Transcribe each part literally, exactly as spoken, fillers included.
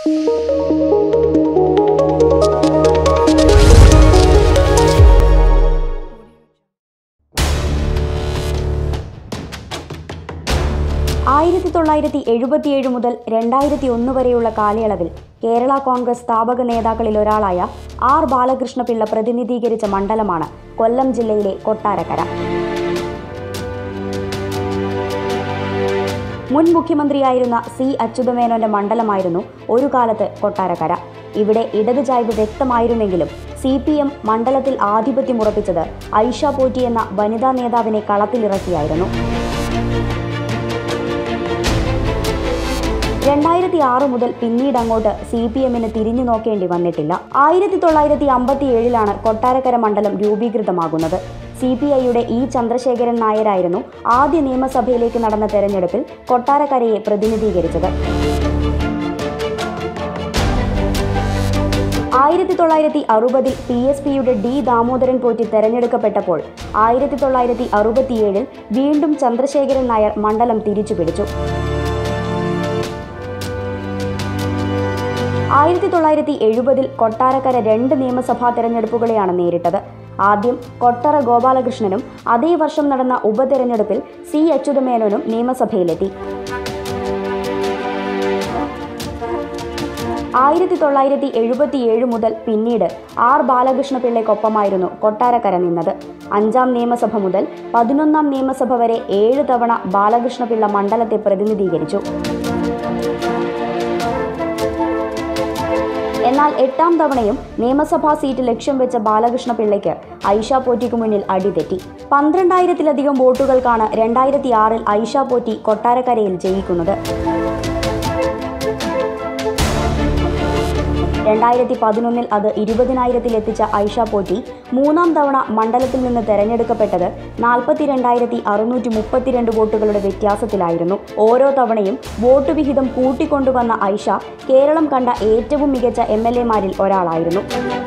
ആയിരത്തി തൊള്ളായിരത്തി എഴുപത്തിയേഴ് മുതൽ രണ്ടായിരത്തി ഒന്ന് വരെയുള്ള കാലയളവിൽ കേരള കോൺഗ്രസ് സ്ഥാപക നേതാക്കളിൽ ഒരാളായ ആർ ബാലകൃഷ്ണപിള്ള പ്രതിനിധീകരിച്ച മണ്ഡലമാണ് കൊല്ലം ജില്ലയിലെ കൊട്ടാരക്കര. മുൻ മുഖ്യമന്ത്രിയായിരുന്ന സി അച്യുതമേനോന്റെ മണ്ഡലമായിരുന്നു ഒരു കാലത്ത് കൊട്ടാരക്കര. ഇവിടെ ഇടതു ചായ്വ് വ്യക്തമായിരുന്നെങ്കിലും സി പി എം മണ്ഡലത്തിൽ ആധിപത്യമുറപ്പിച്ചത് ഐഷ പോറ്റി എന്ന വനിതാ നേതാവിനെ കളത്തിലിറക്കിയായിരുന്നു. രണ്ടായിരത്തി ആറ് മുതൽ പിന്നീട് അങ്ങോട്ട് സി പി എമ്മിന് തിരിഞ്ഞു നോക്കേണ്ടി വന്നിട്ടില്ല. ആയിരത്തി തൊള്ളായിരത്തി അമ്പത്തി ഏഴിലാണ് കൊട്ടാരക്കര മണ്ഡലം രൂപീകൃതമാകുന്നത്. സി പി ഐയുടെ ഇ ചന്ദ്രശേഖരൻ നായരായിരുന്നു ആദ്യ നിയമസഭയിലേക്ക് നടന്ന തെരഞ്ഞെടുപ്പിൽ കൊട്ടാരക്കരയെ പ്രതിനിധീകരിച്ചത്. ആയിരത്തി തൊള്ളായിരത്തി അറുപതിൽ പി എസ് പിയുടെ ഡി ദാമോദരൻ പോറ്റി തെരഞ്ഞെടുക്കപ്പെട്ടപ്പോൾ ആയിരത്തി തൊള്ളായിരത്തി അറുപത്തിയേഴിൽ വീണ്ടും ചന്ദ്രശേഖരൻ നായർ മണ്ഡലം തിരിച്ചുപിടിച്ചു. ആയിരത്തി തൊള്ളായിരത്തി എഴുപതിൽ കൊട്ടാരക്കര രണ്ട് നിയമസഭാ തെരഞ്ഞെടുപ്പുകളെയാണ് നേരിട്ടത്. ആദ്യം കൊട്ടറ ഗോപാലകൃഷ്ണനും അതേ വർഷം നടന്ന ഉപതെരഞ്ഞെടുപ്പിൽ സി അച്യുതമേനോനും നിയമസഭയിലെത്തി. ആയിരത്തി തൊള്ളായിരത്തി എഴുപത്തിയേഴ് മുതൽ പിന്നീട് ആർ ബാലകൃഷ്ണപിള്ളയ്ക്കൊപ്പമായിരുന്നു കൊട്ടാരക്കര നിന്നത്. അഞ്ചാം നിയമസഭ മുതൽ പതിനൊന്നാം നിയമസഭ വരെ ഏഴ് തവണ ബാലകൃഷ്ണപിള്ള മണ്ഡലത്തെ പ്രതിനിധീകരിച്ചു. എന്നാൽ എട്ടാം തവണയും നിയമസഭാ സീറ്റ് ലക്ഷ്യം വെച്ച ബാലകൃഷ്ണപിള്ളയ്ക്ക് ഐഷ പോറ്റിക്ക് മുന്നിൽ അടിതെറ്റി. പന്ത്രണ്ടായിരത്തിലധികം വോട്ടുകൾക്കാണ് രണ്ടായിരത്തി ആറിൽ ഐഷ പോറ്റി കൊട്ടാരക്കരയിൽ ജയിക്കുന്നത്. രണ്ടായിരത്തി പതിനൊന്നിൽ അത് ഇരുപതിനായിരത്തിലെത്തിച്ച ഐഷ പോറ്റി മൂന്നാം തവണ മണ്ഡലത്തിൽ നിന്ന് തെരഞ്ഞെടുക്കപ്പെട്ടത് നാൽപ്പത്തി രണ്ടായിരത്തി അറുന്നൂറ്റി മുപ്പത്തിരണ്ട് വോട്ടുകളുടെ വ്യത്യാസത്തിലായിരുന്നു. ഓരോ തവണയും വോട്ട് വിഹിതം കൂട്ടിക്കൊണ്ടുവന്ന ഐഷ കേരളം കണ്ട ഏറ്റവും മികച്ച എം എൽ എമാരിൽ ഒരാളായിരുന്നു.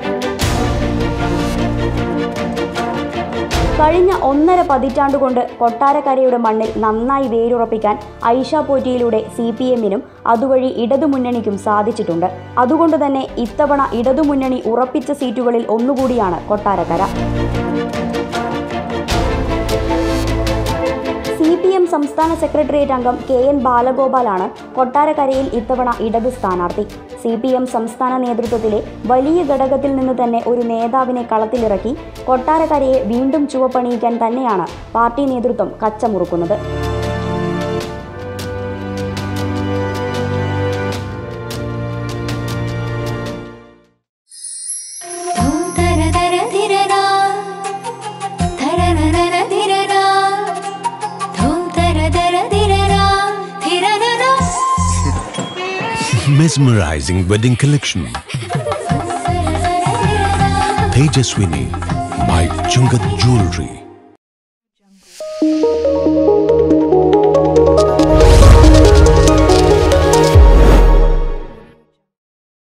കഴിഞ്ഞ ഒന്നര പതിറ്റാണ്ടുകൊണ്ട് കൊട്ടാരക്കരയുടെ മണ്ണിൽ നന്നായി വേരുറപ്പിക്കാൻ ഐഷ പോറ്റിയിലൂടെ സി പി എമ്മിനും അതുവഴി ഇടതുമുന്നണിക്കും സാധിച്ചിട്ടുണ്ട്. അതുകൊണ്ട് തന്നെ ഇത്തവണ ഇടതുമുന്നണി ഉറപ്പിച്ച സീറ്റുകളിൽ ഒന്നുകൂടിയാണ് കൊട്ടാരക്കര. സി പി എം സംസ്ഥാന സെക്രട്ടേറിയറ്റ് അംഗം കെ എൻ ബാലഗോപാലാണ് കൊട്ടാരക്കരയിൽ ഇത്തവണ ഇടത് സ്ഥാനാർത്ഥി. സി പി എം സംസ്ഥാന നേതൃത്വത്തിലെ വലിയ ഘടകത്തിൽ നിന്ന് തന്നെ ഒരു നേതാവിനെ കളത്തിലിറക്കി കൊട്ടാരക്കരയെ വീണ്ടും ചുവപ്പണിയിക്കാൻ തന്നെയാണ് പാർട്ടി നേതൃത്വം കച്ചമുറുക്കുന്നത്. Mesmerizing wedding collection. Tejaswini by Chungat Jewelry.